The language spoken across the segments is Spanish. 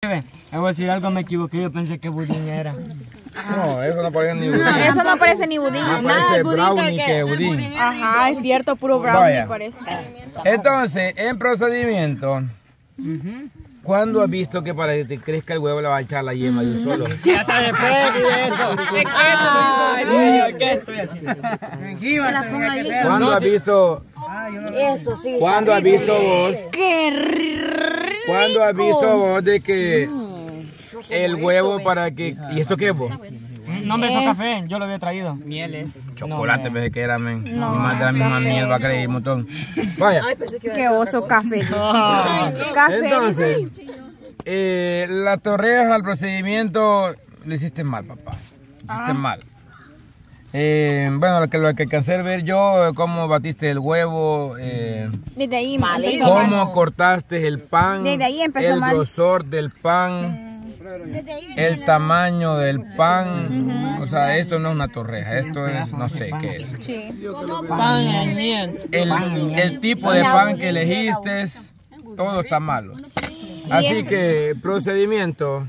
Voy a decir algo, me equivoqué, yo pensé que budín era. No, eso no parece ni budín. Eso no parece ni budín. Más Nada parece de budín brownie que budín. Ajá, es cierto, puro brownie Vaya. parece. Entonces, en procedimiento, ¿cuándo has visto que para que te crezca el huevo le va a echar la yema de un solo? Sí, hasta después de eso. ¿Qué estoy haciendo? ¿Cuándo has visto? Esto sí. ¿Cuándo has visto vos? ¡Qué rico! ¿Cuándo has visto vos de que el huevo para que... ¿Y esto qué es vos? No me hizo café, yo lo había traído. Miel, Chocolate, pensé que era, men. Y más de la misma miel va a creer un montón. Vaya. ¡Qué oso café! Café. Entonces, la torreja al procedimiento lo hiciste mal, papá. Lo hiciste mal. Bueno, lo que alcancé a ver yo, cómo batiste el huevo, Desde ahí empezó cómo mal. cortaste el pan, Desde ahí empezó el mal. grosor del pan, el tamaño del pan. O sea, esto no es una torreja, esto es no sé qué es. Sí. Pan en miel. El tipo de pan que elegiste, todo está malo. Así que, procedimiento.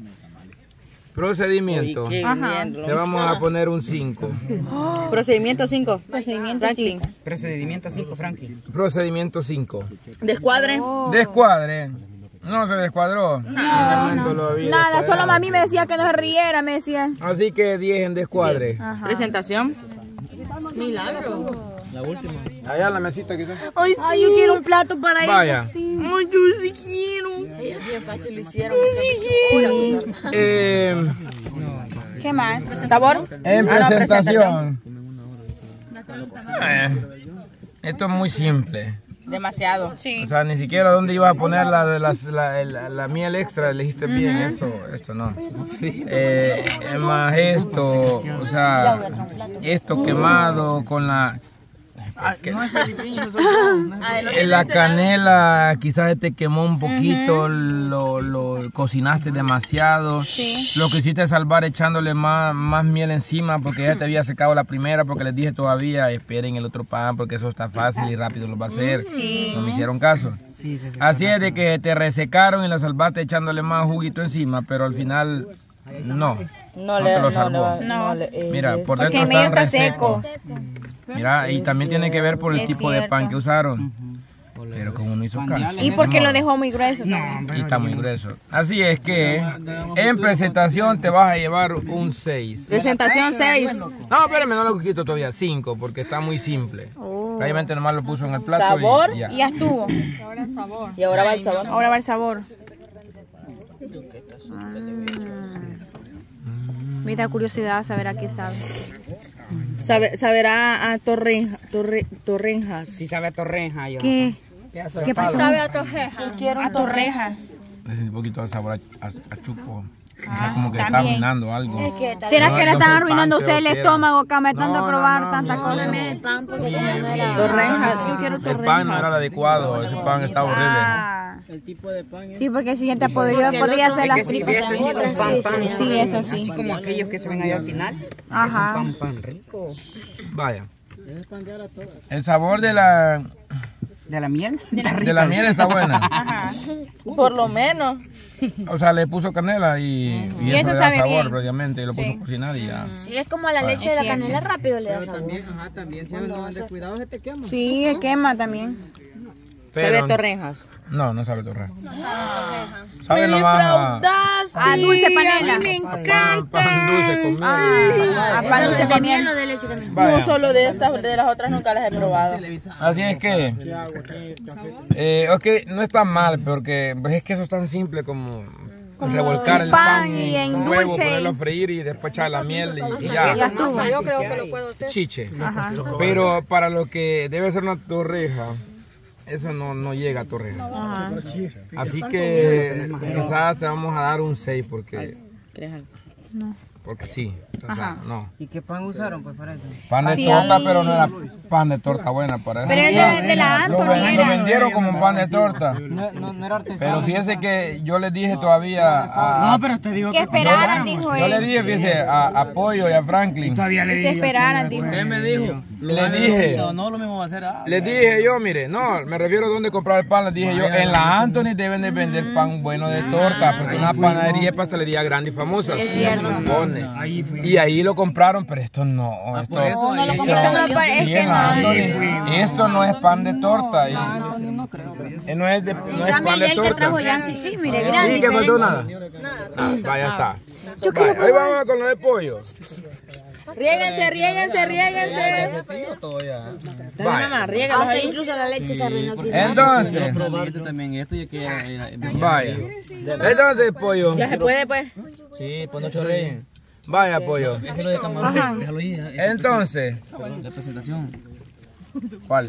Ajá. Le vamos a poner un 5. Procedimiento 5. Franklin. Procedimiento 5, Franklin. Procedimiento 5. Descuadre. Descuadre. No se descuadró. Nada, solo mami me decía que no se riera, me decía. Así que 10 en descuadre. Ajá. Presentación. Allá en la mesita quizás. Ay, sí. Yo quiero un plato para Vaya. Ay, yo sí quiero. Bien fácil lo hicieron. ¿Qué más? ¿Sabor? En presentación. Esto es muy simple. Demasiado. O sea, ni siquiera dónde ibas a poner la miel extra, elegiste bien, esto no. Es más esto, o sea, esto quemado con la... La canela quizás se te quemó un poquito, lo cocinaste demasiado. Lo que hiciste es salvar echándole más miel encima porque ya te había secado la primera, porque les dije todavía esperen el otro pan porque eso está fácil y rápido lo va a hacer. No me hicieron caso. Así es de que te resecaron y la salvaste echándole más juguito encima, pero al final no te lo salvó. Mira, por dentro Porque medio está está seco. Mira, y también tiene que ver por el tipo de pan que usaron. Pero como no hizo caso. Y porque lo dejó muy grueso. Y está muy grueso. Así es que en presentación te vas a llevar un 6. Presentación 6. No, espérame, no lo quito todavía. 5, porque está muy simple. Realmente nomás lo puso en el plato. Sabor. Y ya. Y ya estuvo. Y ahora va el sabor. Ahora va el sabor. Me da curiosidad saber a qué sabe. Saberá a torrenjas. Sí sabe a torreja yo. ¿Qué? ¿Qué sabe a torrejas? Yo quiero a torrejas. Le sentí un poquito de sabor a chupo. O sea, como que está arruinando algo. ¿Será que le están arruinando a usted el creo que estómago, cama, tanto No, probar no, tantas no, cosas? Torrenjas. Yo quiero El torrejas. pan no era el adecuado. Ese pan está horrible. Ah, El tipo de pan es... sí, porque el siguiente podría ser las Que si tripas. hubiese sido un pan, Sí, eso sí. así como aquellos que se ven allá al final. Ajá. Es un pan rico. Vaya. El sabor de la miel? miel está buena. Ajá. Por lo menos. O sea, le puso canela y eso eso le da sabe sabor, bien. obviamente, y lo puso a cocinar y ya. Y es como la leche de la canela rápido le da sabor. También si no andes cuidado se te quema. Sí, el quema también. Sabe a torrenjas. No sabe torreja. Sabe nomás A dulce panela. pan dulce con miel. A pan dulce con miel. de leche también. Vaya. No solo de estas, de las otras nunca las he probado. Así es que, no está mal, porque pues, es que eso es tan simple como revolcar el pan y en un huevo, dulce. ponerlo a freír y después echar la miel y Ya ya. estuvo. Yo creo que lo puedo hacer. Chiche. Ajá. Pero para lo que debe ser una torreja, eso no llega a torreja. Ajá. Así que quizás te vamos a dar un 6 porque sí. O sea, no. ¿Y qué pan usaron pues para eso? Pan de torta, pero no era pan de torta buena para eso. Pero es de la Lo Anthony. vendieron como un pan de torta. No era artesano. Pero fíjese que yo le dije todavía No, pero te digo Que esperaran, dijo yo le él. dije, fíjese, a Pollo y a Franklin. todavía le Que se digo. esperaran, dijo. Él me dijo, Le dije. No, lo mismo va a hacer. Les dije yo, mire, no, me refiero a dónde comprar el pan. Les dije yo, en la Anthony deben de vender pan bueno de torta, porque una panadería de pastelería grande y famosa. Es cierto. Y ahí lo compraron, pero esto no. Esto, No lo compraron. Es que no. Esto no es pan de torta. No creo. No es, no es pan de que torta. trajo Yancy, sí, mire, grande. ¿Y que faltó nada? Vaya está. Vaya, ahí vamos con lo de pollo. Riéguense. Vaya. Mamá, riégalos ahí. Incluso la leche se arruinó. Entonces, Probarte también esto y que vaya. Entonces, pollo. Ya se puede, pues. Sí, pues no chorreen. Vaya, pollo. Déjalo de camarón, déjalo ahí. Entonces, La presentación. ¿cuál?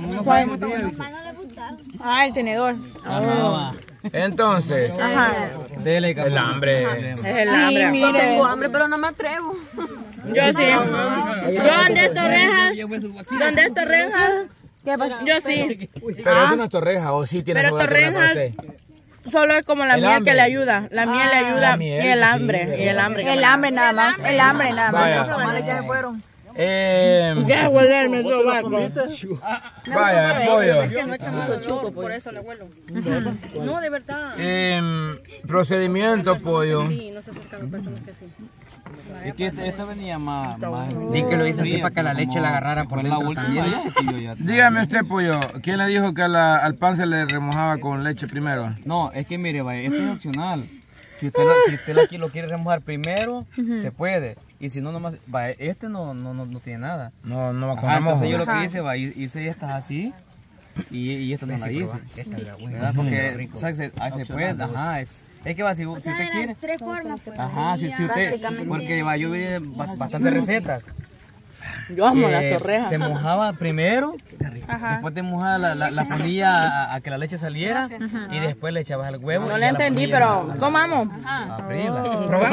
Ah, el tenedor. Entonces, Dele, el hambre. Es el hambre. Mire. Tengo hambre, pero no me atrevo. Yo sí. Yo donde es Torrejas. ¿Qué pasa? Yo sí. Pero eso no es torreja, o sí tiene Pero sabor a torreja para torrejas- usted. Solo es como la El miel hambre. que le ayuda. La miel le ayuda. La miel, Y el sí, hambre. pero- Y el hambre. El hambre nada más. El hambre nada más. Vaya. Los tamales ya se fueron. Ya volverme el sobaco. Vaya, pollo. No echamos su chuco, por eso le huelo. No, de verdad. Procedimiento, pollo. Sí, no se acercan personas que sí. Es que esto venía más. Di que lo hice así para que la leche la agarrara por dentro también. Dígame usted, pollo, ¿quién le dijo que al pan se le remojaba con leche primero? No, es que mire, vaya, esto es opcional. Si usted lo quiere remojar primero, se puede. Y si no, nomás, vaya, este no tiene nada. No va con Ajá, remojo. entonces yo lo que hice, vaya, hice estas así y esta no la hice. ¿Verdad? Porque, ¿sabes? Se puede, ajá. Es que va, si usted quiere. Tres formas, pues. Ajá, si usted, porque va, yo vi bastantes recetas. Yo amo las torrejas. Se mojaba primero, después de mojada la ponía a que la leche saliera y después le echabas el huevo. No y le ya la entendí, ponías pero comamos. a freírla.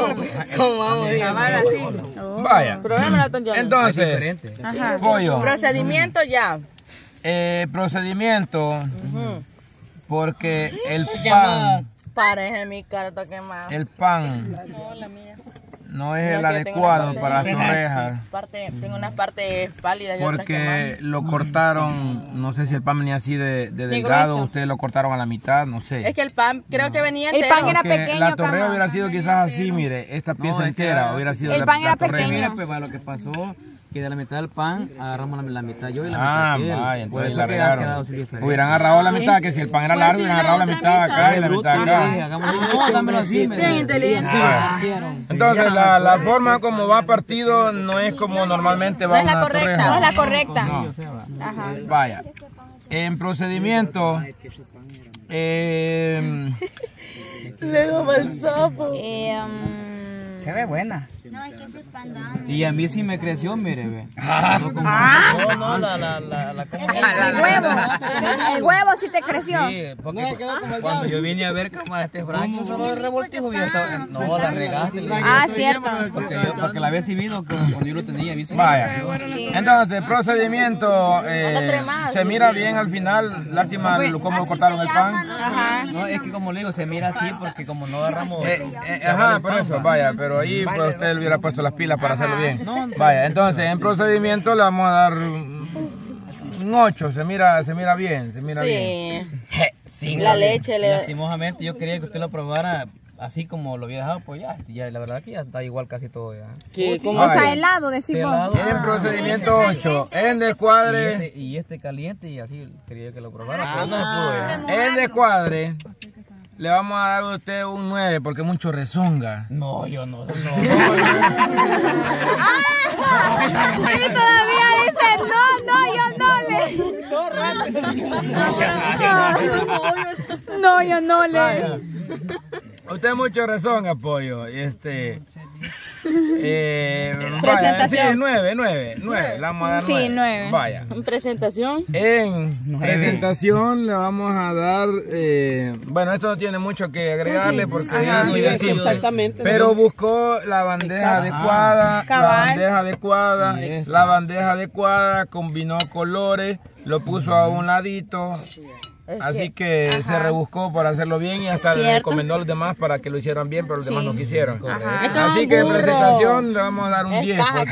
Vaya. Probémosla, la tontería. Es Entonces, diferente. pollo. Procedimiento ya. Procedimiento. Porque el pan, Parece mi cara está quemada. el pan no es el No, que yo tengo adecuado una para las torrejas. Tengo unas partes pálidas y otras Porque quemadas. lo cortaron, no sé si el pan venía así de delgado, ustedes lo cortaron a la mitad, no sé. Es que el pan creo que venía El entero. pan era Porque pequeño, la torreja cama. hubiera sido quizás así, mire, esta pieza entera hubiera sido El la, pan la era torreja. pequeño. Mira, pues va, lo que pasó, que de la mitad del pan agarramos la mitad yo y la Ah, mitad él. vaya, Por entonces eso la que ha quedado regaron. así diferente. Hubieran agarrado la mitad, que si el pan era largo, hubieran agarrado la mitad acá y la mitad Yo le dije, acá. hagámoslo. No, dámelo así. Bien inteligente. Entonces la forma como va partido no es como normalmente va No es la una correcta. torreja. No es la correcta. No. Ajá. Vaya. En procedimiento, Le daba el sapo. Se ve buena. No, es que ese es pandame. Y a mí sí me creció, mire, ve. No, la El huevo sí te creció. Sí, porque cuando yo vine a ver cámara este Franco solo de revoltijo ya estaba. No, la regaste. Cierto. Porque la había exhibido cuando yo lo tenía. vaya. Entonces, procedimiento, tremado, se mira bien al final, lástima cómo cortaron el pan. No, es que como le digo, se mira así porque como no agarramos. Ajá, por eso, vaya, pero ahí pues, usted le hubiera puesto las pilas para hacerlo bien. Vaya, entonces en procedimiento le vamos a dar un 8, se mira bien, se mira bien. Sí. La leche le... Lastimosamente yo quería que usted lo probara así como lo había dejado, pues ya la verdad que ya está igual casi todo ya. Que como... O sea, helado, decimos. Pelado. En procedimiento 8, en descuadre, Y este caliente y así quería que lo probara, pero no se pudo ya. en descuadre, le vamos a dar a usted un 9 porque es mucho rezonga. No, yo no. Y todavía dice, no, yo no le. Usted es mucho rezonga, pollo. Presentación. Sí, 9. Le vamos a dar 9. Sí, 9. Vaya. En presentación. En presentación le vamos a dar, bueno, esto no tiene mucho que agregarle porque ya lo decimos. Exactamente. Pero buscó la bandeja adecuada, la bandeja adecuada, combinó colores, lo puso a un ladito, Así que se rebuscó para hacerlo bien y hasta le recomendó a los demás para que lo hicieran bien, pero los demás no quisieron. Así que en presentación le vamos a dar un 10. El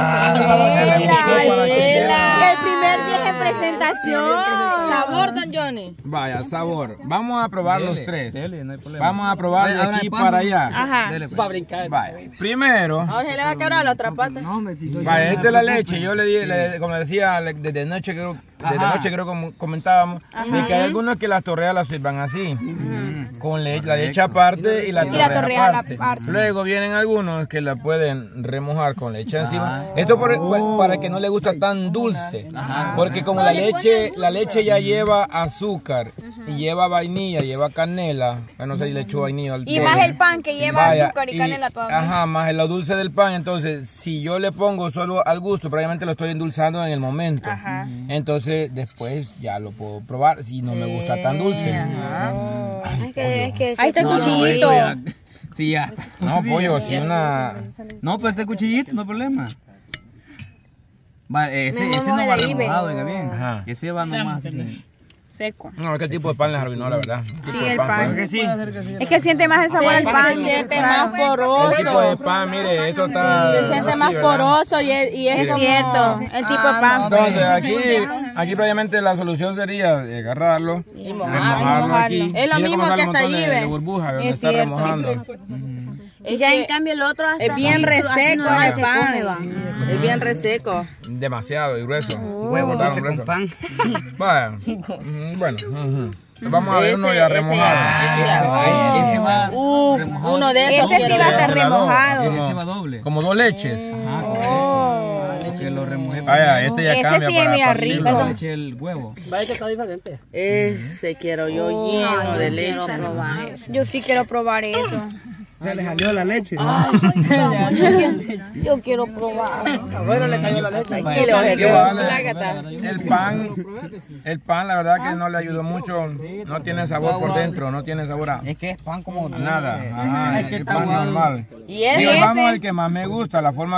primer 10 en presentación. Sabor, don Johnny. Vaya, sabor. Vamos a probar los tres. Vamos a probar de aquí para allá. Ajá. Para brincar. Vaya, primero. Ahora se le va a quebrar la otra pata. Vaya, esta es la leche. Yo le di, como le decía, desde anoche creo que comentábamos, de que hay algunos que las torreas las sirvan así, con leche, la leche aparte y la torrea aparte. Luego vienen algunos que la pueden remojar con leche encima. Esto para el que no le gusta tan dulce, porque como la leche ya lleva azúcar y lleva vainilla, lleva canela, no sé si le echó vainilla. Y más el pan que lleva azúcar y canela todavía. Ajá, más lo dulce del pan. Entonces, si yo le pongo solo al gusto, probablemente lo estoy endulzando en el momento. Entonces, después ya lo puedo probar si no me gusta tan dulce. Ahí está el cuchillito. Sí, ya. No, pollo, si una... No, pero este cuchillito, no hay problema. Vale, ese no va remojado, venga bien. Ajá. Ese va nomás así. Seco. No, es que el tipo de pan les arruinó, la verdad. Sí, el pan. Es que siente más el sabor al pan. Se siente más poroso. El tipo de pan, mire, esto está... Se siente más poroso y es como... cierto, el tipo de pan. Entonces, aquí probablemente la solución sería agarrarlo y remojarlo aquí. Es lo mismo que hasta allí, de burbuja, donde está remojando. Y ya en cambio el otro hasta es bien reseco el pan. Es bien reseco. Demasiado y grueso. Huevo dulce con pan. Vaya, bueno. Vamos a ver uno ya remojado. Ese va remojado. Uno de esos. Ese sí va a estar remojado. Ese va doble. Como 2 leches. Que lo remojé. Vaya, este ya Ese cambia sí, para mira, partirlo. rico. Le eché el huevo. Vaya que está diferente. Ese quiero yo lleno de leche. Yo sí quiero probar eso. Se le salió la leche. Yo quiero probar. Abuelo le cayó la leche. El pan, la verdad que no le ayudó mucho. No tiene sabor por dentro, no tiene sabor a Es que es pan como nada. Ajá, el pan normal. Y ese. Digo, vamos al que más me gusta, la forma